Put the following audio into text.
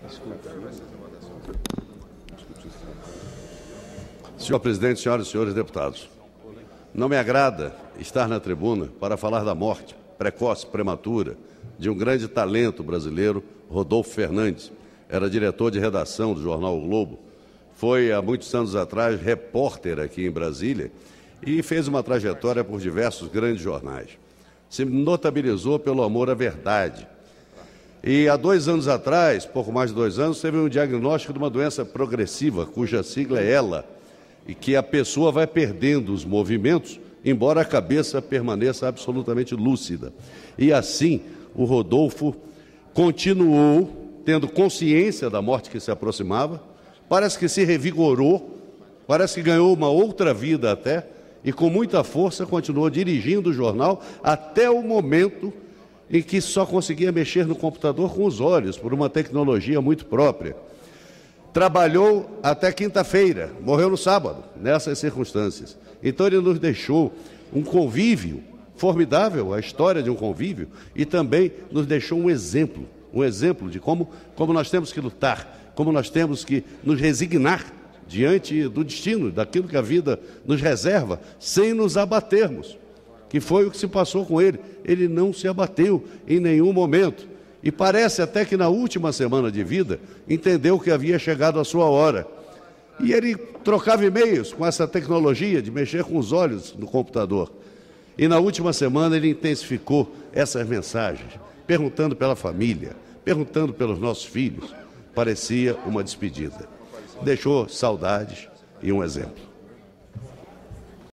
Senhor presidente, senhoras e senhores deputados, não me agrada estar na tribuna para falar da morte precoce, prematura, de um grande talento brasileiro, Rodolfo Fernandes. Era diretor de redação do jornal O Globo. Foi, há muitos anos atrás, repórter aqui em Brasília e fez uma trajetória por diversos grandes jornais. Se notabilizou pelo amor à verdade. E há 2 anos atrás, pouco mais de 2 anos, teve um diagnóstico de uma doença progressiva, cuja sigla é ELA, e que a pessoa vai perdendo os movimentos, embora a cabeça permaneça absolutamente lúcida. E assim, o Rodolfo continuou tendo consciência da morte que se aproximava, parece que se revigorou, parece que ganhou uma outra vida até, e com muita força continuou dirigindo o jornal até o momento em que só conseguia mexer no computador com os olhos, por uma tecnologia muito própria. Trabalhou até quinta-feira, morreu no sábado, nessas circunstâncias. Então ele nos deixou um convívio formidável, a história de um convívio, e também nos deixou um exemplo de como nós temos que lutar, como nós temos que nos resignar diante do destino, daquilo que a vida nos reserva, sem nos abatermos, que foi o que se passou com ele. Ele não se abateu em nenhum momento. E parece até que na última semana de vida entendeu que havia chegado a sua hora. E ele trocava e-mails com essa tecnologia de mexer com os olhos no computador. E na última semana ele intensificou essas mensagens, perguntando pela família, perguntando pelos nossos filhos. Parecia uma despedida. Deixou saudades e um exemplo.